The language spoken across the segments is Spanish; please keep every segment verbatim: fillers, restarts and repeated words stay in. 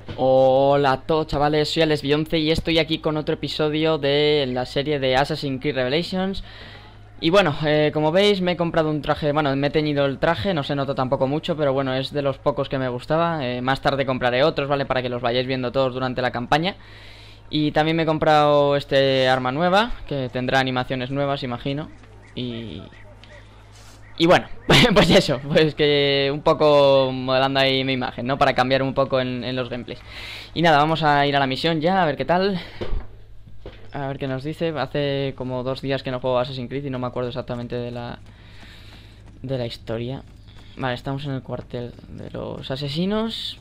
Hola a todos, chavales, soy Alex Bionce y estoy aquí con otro episodio de la serie de Assassin's Creed Revelations. Y bueno, eh, como veis me he comprado un traje, bueno, me he teñido el traje, no se nota tampoco mucho, pero bueno, es de los pocos que me gustaba. eh, Más tarde compraré otros, ¿vale? Para que los vayáis viendo todos durante la campaña. Y también me he comprado este arma nueva, que tendrá animaciones nuevas, imagino. Y... Y bueno, pues eso, pues que un poco modelando ahí mi imagen, ¿no? Para cambiar un poco en, en los gameplays. Y nada, vamos a ir a la misión ya, a ver qué tal. A ver qué nos dice. Hace como dos días que no juego Assassin's Creed y no me acuerdo exactamente de la de la historia. Vale, estamos en el cuartel de los asesinos.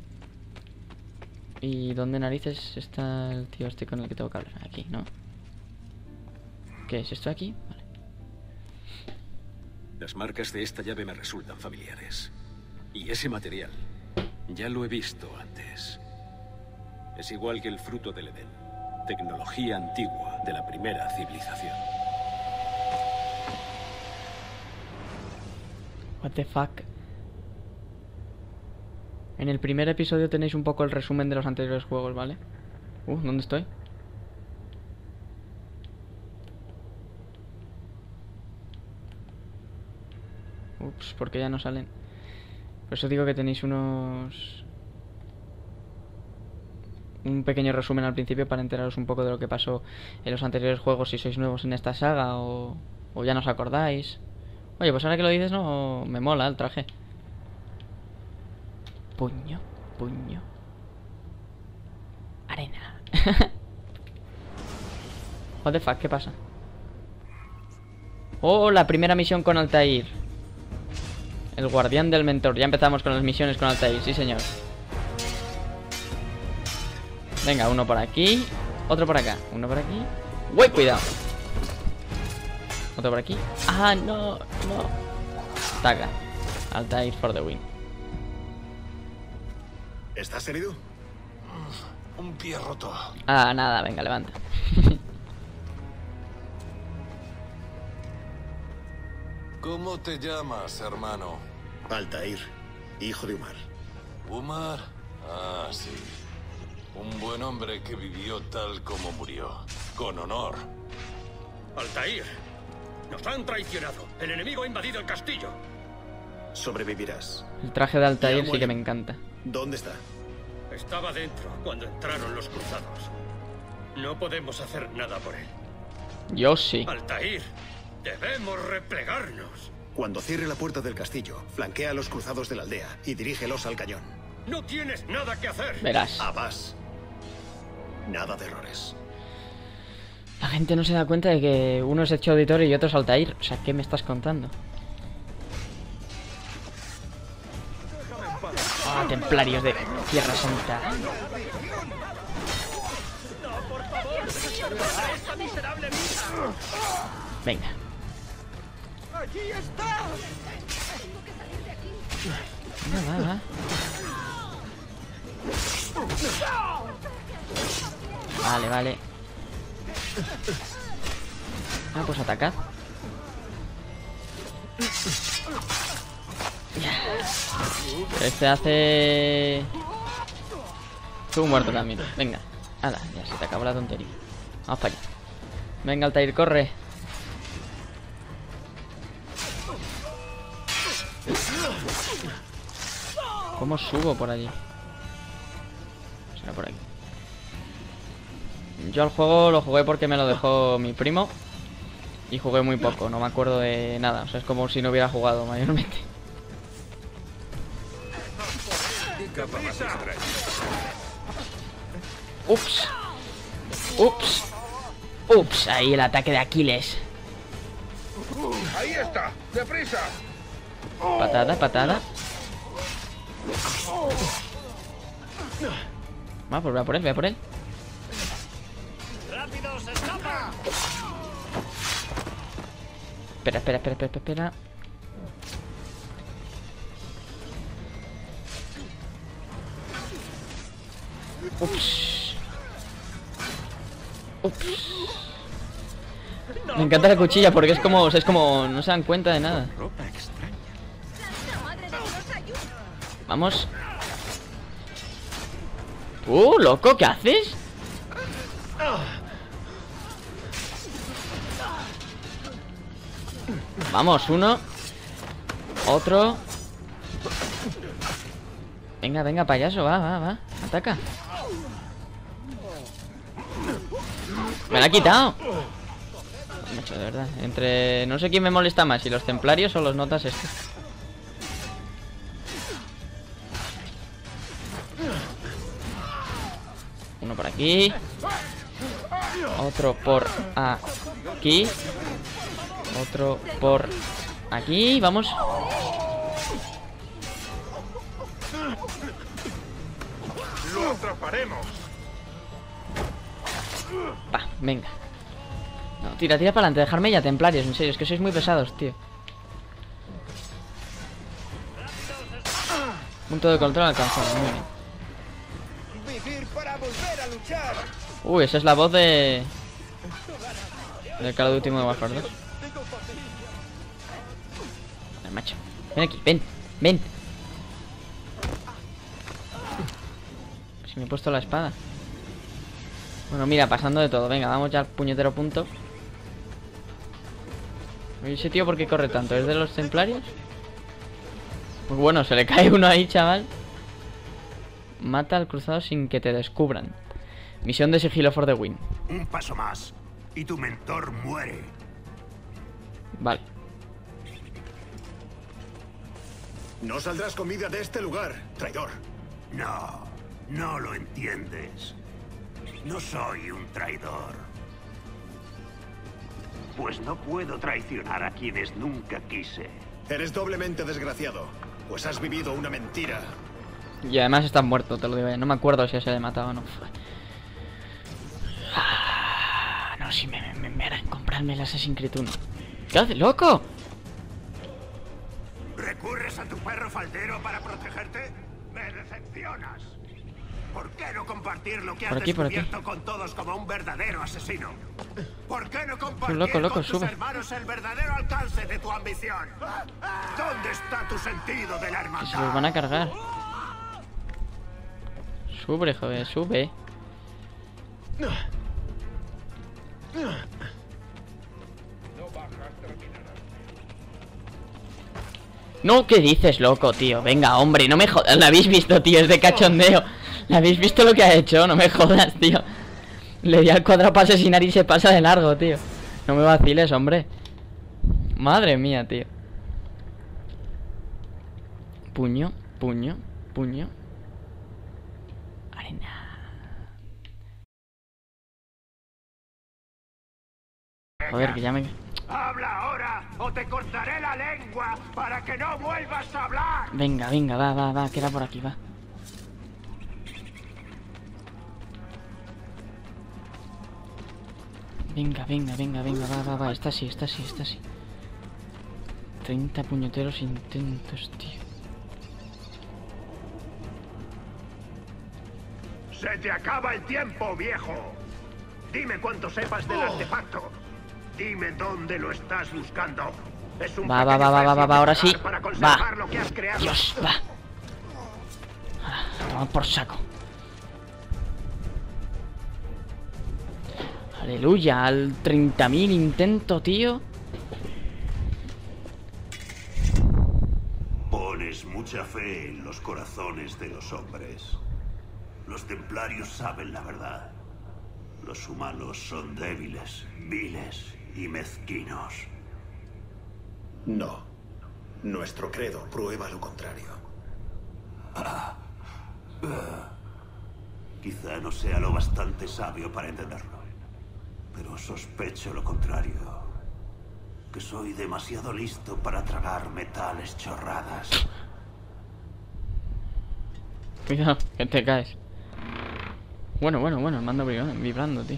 ¿Y dónde narices está el tío este con el que tengo que hablar? Aquí, ¿no? ¿Qué es esto aquí? Vale. Las marcas de esta llave me resultan familiares. Y ese material, ya lo he visto antes. Es igual que el fruto del Edén. Tecnología antigua de la primera civilización. What the fuck. En el primer episodio tenéis un poco el resumen de los anteriores juegos, ¿vale? Uh, ¿dónde estoy? Ups, porque ya no salen. Por eso digo que tenéis unos... un pequeño resumen al principio para enteraros un poco de lo que pasó en los anteriores juegos si sois nuevos en esta saga o, o ya no os acordáis. Oye, pues ahora que lo dices, no me mola el traje. Puño, puño. Arena. What the fuck, ¿qué pasa? Oh, la primera misión con Altair. El guardián del mentor. Ya empezamos con las misiones con Altair, sí señor. Venga, uno por aquí, otro por acá, uno por aquí. ¡Uy, cuidado! Otro por aquí. ¡Ah, no! ¡No! Taca. Altair for the win. ¿Estás herido? Un pie roto. Ah, nada, venga, levanta. ¿Cómo te llamas, hermano? Altair, hijo de Umar. ¿Umar? Ah, sí. Un buen hombre que vivió tal como murió. Con honor. Altair, nos han traicionado. El enemigo ha invadido el castillo. Sobrevivirás. El traje de Altair Ya sí que me encanta. ¿Dónde está? Estaba dentro cuando entraron los cruzados. No podemos hacer nada por él. Yo sí. Altair, debemos replegarnos. Cuando cierre la puerta del castillo, flanquea a los cruzados de la aldea y dirígelos al cañón. No tienes nada que hacer. Verás. Abbas. Nada de errores. La gente no se da cuenta de que uno es hecho auditor y otro es Altair. O sea, ¿qué me estás contando? Ah, templarios de Tierra Santa. Venga. ¡Allí está! Venga, va, va. Vale, vale. Ah, pues atacad. Este hace... Tú muerto también. Venga. Hala, ya se te acabó la tontería. Vamos para allá. Venga, Altair, corre. ¿Cómo subo por allí? Será por aquí. Yo al juego lo jugué porque me lo dejó mi primo. Y jugué muy poco, no me acuerdo de nada. O sea, es como si no hubiera jugado mayormente. Ups. Ups. Ups, ahí el ataque de Aquiles. Ahí está, deprisa. Patada, patada. Va, pues voy a por él, voy a por él. ¡Rápido, se escapa! Espera, espera, espera, espera, espera. Ups. Ups. Me encanta la cuchilla porque es como, es como, no se dan cuenta de nada. Vamos. Uh, loco, ¿qué haces? Vamos, uno. Otro. Venga, venga, payaso, va, va, va. Ataca. Me la ha quitado. Macho, de verdad. Entre... No sé quién me molesta más, si los templarios o los notas estos. Uno por aquí. Otro por aquí. Otro por aquí. Vamos. ¡Lo atraparemos! Va, venga. No, tira, tira para adelante. Dejarme ya, templarios. En serio, es que sois muy pesados, tío. Punto de control alcanzado. Muy bien. Vivir para volver a luchar. Uy, esa es la voz de... del Call of Duty Modern Warfare dos. Ven, macho. Ven aquí, ven, ven. Si me he puesto la espada. Bueno, mira, pasando de todo. Venga, vamos ya al puñetero punto. ¿Y ese tío por qué corre tanto? ¿Es de los templarios? Pues bueno, se le cae uno ahí, chaval. Mata al cruzado sin que te descubran. Misión de sigilo for the win. Un paso más y tu mentor muere. Vale. No saldrás con vida de este lugar, traidor. No, no lo entiendes. No soy un traidor. Pues no puedo traicionar a quienes nunca quise. Eres doblemente desgraciado, pues has vivido una mentira. Y además estás muerto, te lo digo ya. No me acuerdo si se le mataba o no. Ah, no, si me, me, me harán comprarme el Assassin's Creed uno. ¿Qué haces, loco? ¿Recurres a tu perro faldero para protegerte? Me decepcionas. ¿Por qué no compartir lo que has por aquí, descubierto con todos como un verdadero asesino? ¿Por qué no compartir loco, loco, con tus sube. hermanos el verdadero alcance de tu ambición? ¿Dónde está tu sentido de la Que hermandad? se los van a cargar. Sube, joder, sube. No, ¿qué dices, loco, tío? Venga, hombre, no me jodas. ¿La habéis visto, tío? Es de cachondeo. ¿La habéis visto lo que ha hecho? No me jodas, tío. Le di al cuadrado para asesinar y se pasa de largo, tío. No me vaciles, hombre. Madre mía, tío. Puño, puño, puño. Arena. Joder, que ya me... Habla ahora o te cortaré la lengua para que no vuelvas a hablar. Venga, venga, va, va, va, queda por aquí, va. Venga, venga, venga, venga, va, va, va. Esta sí, esta sí, esta sí. treinta puñeteros intentos, tío. Se te acaba el tiempo, viejo. Dime cuánto sepas del artefacto. Dime dónde lo estás buscando. Es un Va, va, va, va, va, va, va, ahora sí. para Va. conservar lo que has creado. Dios, va. Ah, toma por saco. Aleluya, al treinta mil intento, tío. Pones mucha fe en los corazones de los hombres. Los templarios saben la verdad. Los humanos son débiles, viles y mezquinos. No. Nuestro credo prueba lo contrario. Ah. Ah. Quizá no sea lo bastante sabio para entenderlo. Pero sospecho lo contrario. Que soy demasiado listo para tragar metales chorradas. Cuidado, que te caes. Bueno, bueno, bueno, el mando vibrando, vibrando, tío.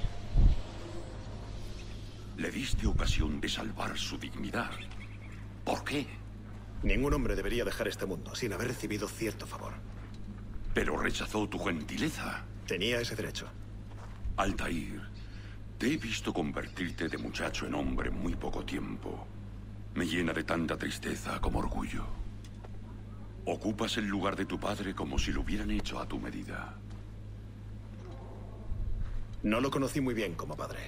Le diste ocasión de salvar su dignidad. ¿Por qué? Ningún hombre debería dejar este mundo sin haber recibido cierto favor. Pero rechazó tu gentileza. Tenía ese derecho. Altair, te he visto convertirte de muchacho en hombre en muy poco tiempo. Me llena de tanta tristeza como orgullo. Ocupas el lugar de tu padre como si lo hubieran hecho a tu medida. No lo conocí muy bien como padre.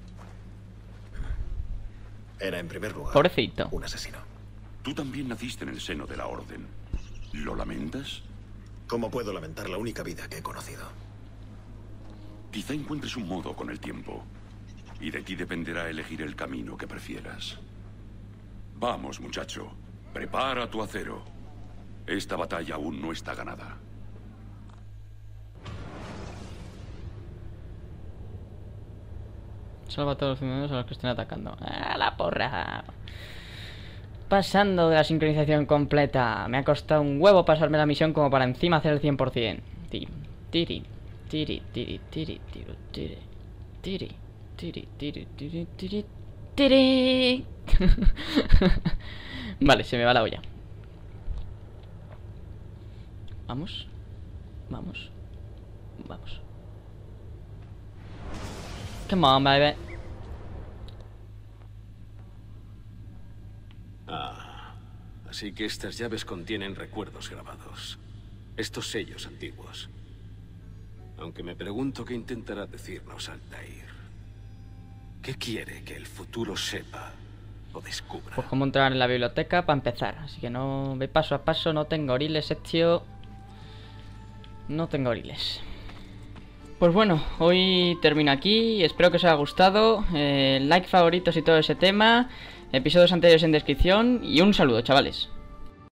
Era, en primer lugar, Pobrecito. un asesino. Tú también naciste en el seno de la Orden. ¿Lo lamentas? ¿Cómo puedo lamentar la única vida que he conocido? Quizá encuentres un modo con el tiempo. Y de ti dependerá elegir el camino que prefieras. Vamos, muchacho. Prepara tu acero. Esta batalla aún no está ganada. Salva a todos los ciudadanos a los que estén atacando. ¡Ah, la porra! Pasando de la sincronización completa. Me ha costado un huevo pasarme la misión como para encima hacer el cien por cien. Tiri, tiri, tiri, tiri, tiri, tiri, tiri, tiri, tiri, tiri, tiri, tiri, tiri. Vale, se me va la olla. Vamos. Vamos. Vamos. Come on, baby. Ah, así que estas llaves contienen recuerdos grabados. Estos sellos antiguos. Aunque me pregunto qué intentará decirnos Altair. ¿Qué quiere que el futuro sepa o descubra? Pues cómo entrar en la biblioteca para empezar. Así que no ve paso a paso. No tengo oriles, Ezio. No tengo oriles. Pues bueno, hoy termino aquí. Espero que os haya gustado. eh, Like, favoritos y todo ese tema. Episodios anteriores en descripción. Y un saludo, chavales.